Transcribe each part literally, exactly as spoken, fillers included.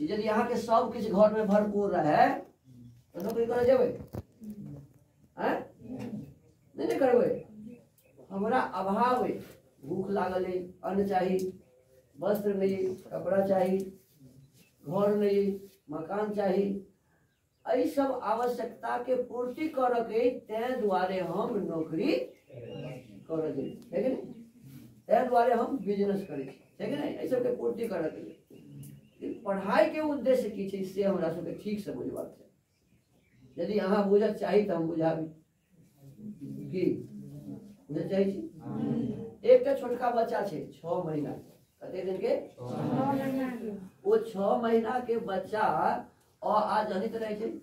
छी यदि यहाँ के सब किछ घर में भरपूर रहे तो नौकरी करे जेबै हैं नहीं नहीं करबै हमरा अभाव है भूख लागल है अन्न चाहिए वस्त्र नहीं कपड़ा चाहिए घर नहीं मकान चाहिए एहि सब आवश्यकता के पूर्ति करऽ के तैं दुआरे हम नौकरी करऽ के है कि नहीं तैं दुआरे हम बिजनेस करै छी है कि नहीं एहि सब के पूर्ति करऽ के लिए पढ़ाई के उद्देश्य की छै से हमरा सबके ठीक से बुझबाक छै यदि अहाँ बुझऽ चाही तऽ हम बुझाबी की बुझऽ चाही छी एकटा छोटका बच्चा छै छह महीना कते दिन के वो छह महीना के बच्चा और आज जनित रहे थे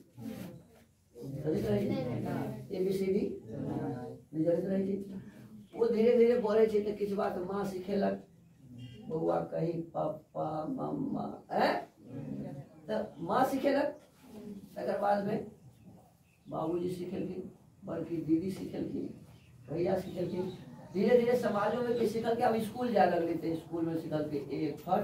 जनित रहे थे एबीसीडी जनित रहे थे वो धीरे धीरे बोले थे तो किछ बात माँ सिखेलक बउआ कही पापा मम्मा है तो माँ सिखेलक तकर बाद में बाबूजी सिखेलखिन बड़की दीदी सिखेलखिन भैया सिखेलखिन धीरे धीरे समाजों में सीखल के अब स्कूल जाए लगले थे स्कूल में सीखल के ए फर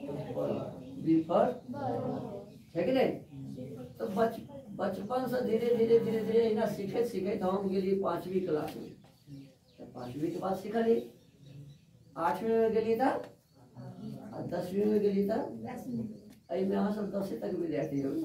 बी फर है कि नहीं तो बच बचपन से धीरे धीरे धीरे धीरे इना सीखे सीखे तो हम गेली पांचवी क्लास में तो पांचवी के बाद सीखली आठवीं में गेली था और दसवीं में गेली था अई में अहाँ सब दसवीं तक विद्यार्थी हो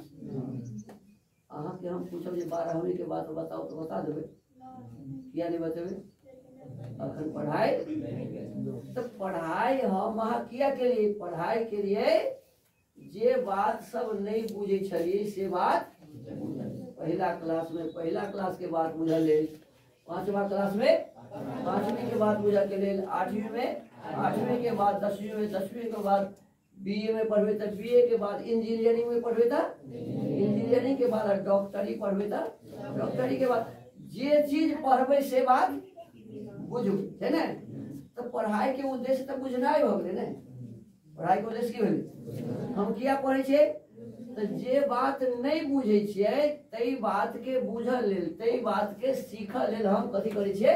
अहाँ के हम पूछब जे बारहवीं के बाद बताओ तो बता देबे किया नहीं बतेबे अखन पढ़ाई तो पढ़ाई हम अहाँ किया के लिए पढ़ाई के लिए जे बात सब नहीं बुझे छलिए से बात पहला क्लास में पहला क्लास के बाद बुझल ले पांचवा क्लास में पांचवी के बाद बुझल के लिए आठवीं में आठवीं के बाद दसवीं में दसवीं के बाद बीए में पढ़वे तो बीए के बाद इंजीनियरिंग में पढ़वे था इंजीनियरिंग के बाद डॉक्टरी पढ़वे था डॉक्टरी के बाद जे चीज पढ़वे से बात बुझू है ना तो पढ़ाई के उद्देश्य तो बुझनाई हो गए ना पढ़ाई के उद्देश्य की भेलै हम किया पढ़े छे तो जे बात नहीं बुझे छिए तई बात के बुझल लेल तई बात के सीखल लेल हम कथी करे छिए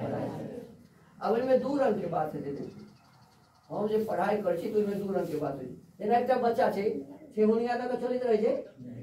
अब इनमें दू रंग के बात है हम जे पढ़ाई कर छी तो इनमें दू रंग के बात है जेना एकटा बच्चा छे ठेहुनिया लग चलित रहे छे